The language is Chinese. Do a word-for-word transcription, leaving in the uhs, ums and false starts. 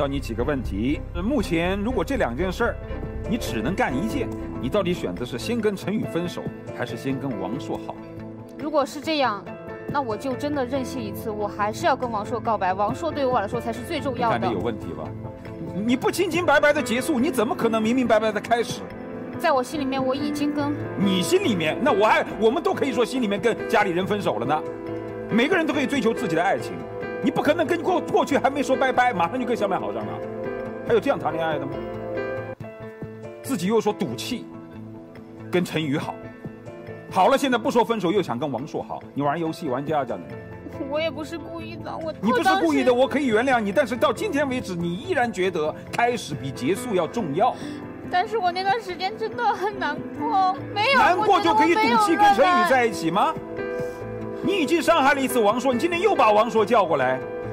到你几个问题。目前如果这两件事儿，你只能干一件，你到底选择是先跟陈宇分手，还是先跟王朔好？ 如果是这样，那我就真的任性一次，我还是要跟王朔告白。王朔对我来说才是最重要的。 你看这有问题吧？你不清清白白的结束，你怎么可能明明白白的开始？ 在我心里面，我已经跟你心里面，那我还我们都可以说心里面跟家里人分手了呢。每个人都可以追求自己的爱情，你不可能跟过过去还没说拜拜，马上就跟小满好上了。还有这样谈恋爱的吗？自己又说赌气，跟陈宇好，好了，现在不说分手，又想跟王朔好，你玩游戏玩家这样的。 我也不是故意的，我你不是故意的，我可以原谅你，但是到今天为止，你依然觉得开始比结束要重要。 但是我那段时间真的很难过，没有难过就可以赌气跟陈宇在一起吗？你已经伤害了一次王朔，你今天又把王朔叫过来，